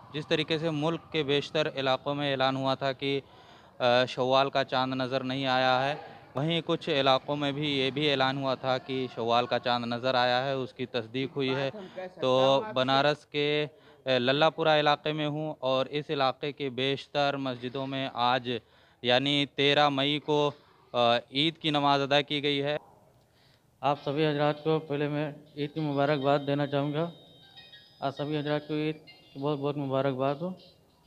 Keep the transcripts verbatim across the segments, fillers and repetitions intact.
जिस तरीके से मुल्क के बेशतर इलाक़ों में ऐलान हुआ था कि अ, शव्वाल का चाँद नज़र नहीं आया है, वहीं कुछ इलाक़ों में भी ये भी ऐलान हुआ था कि शव्वाल का चाँद नज़र आया है, उसकी तस्दीक हुई है। तो बनारस के अ, लल्लापुरा इलाक़े में हूँ और इस इलाक़े के बेशतर मस्जिदों में आज यानी तेरह मई को अ, ईद की नमाज़ अदा की गई है। आप सभी हज़रात को पहले मैं ईद की मुबारकबाद देना चाहूँगा। आप सभी हज़रात को ईद की बहुत-बहुत मुबारकबाद हो।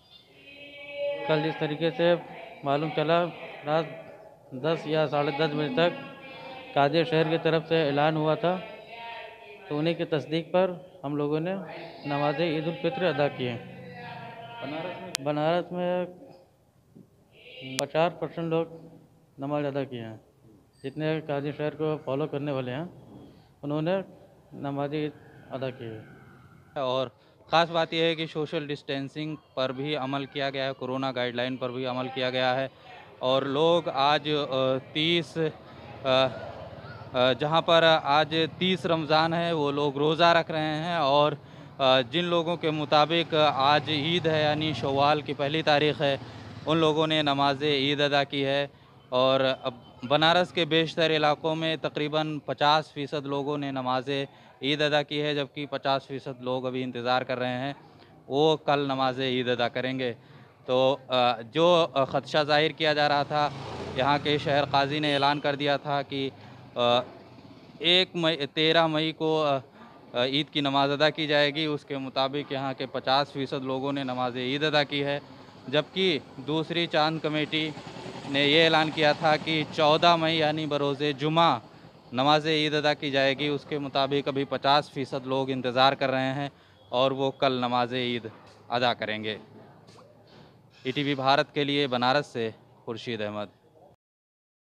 कल जिस तरीके से मालूम चला रात दस या साढ़े दस बजे तक कादिर शहर की तरफ से ऐलान हुआ था, तो उन्हीं की तस्दीक पर हम लोगों ने नमाज़ ईद उल फ़ित्र अदा की है। बनारस में बनारस में पचास परसेंट लोग नमाज़ अदा किए हैं। जितने कादिर शहर को फॉलो करने वाले हैं, उन्होंने नमाज़ ईद अदा की है। और ख़ास बात यह है कि सोशल डिस्टेंसिंग पर भी अमल किया गया है, कोरोना गाइडलाइन पर भी अमल किया गया है और लोग आज अ, तीस अ अ, जहाँ पर आज तीस रमज़ान है, वो लोग रोज़ा रख रहे हैं और अ, जिन लोगों के मुताबिक आज ईद है यानी शव्वाल की पहली तारीख़ है, उन लोगों ने नमाज़ ईद अदा की है और अब बनारस के बेशतर इलाक़ों में तकरीबन पचास फ़ीसद लोगों ने नमाज़ ईद अदा की है, जबकि पचास फ़ीसद लोग अभी इंतज़ार कर रहे हैं, वो कल नमाज़ ईद अदा करेंगे। तो अ, जो अ, ख़दशा ज़ाहिर किया जा रहा था, यहाँ के शहर काज़ी ने ऐलान कर दिया था कि अ, एक मई तेरह मई को अ अ, ईद की नमाज़ अदा की जाएगी, उसके मुताबिक यहाँ के पचास फ़ीसद लोगों ने नमाज़ ईद अदा की है। जबकि दूसरी चाँद कमेटी ने ये ऐलान किया था कि चौदह मई यानी बरोज़े जुमा नमाज़ ईद अदा की जाएगी, उसके मुताबिक अभी पचास फ़ीसद लोग इंतज़ार कर रहे हैं और वो कल नमाज़ ईद अदा करेंगे। ई टी वी भारत के लिए बनारस से खुर्शीद अहमद।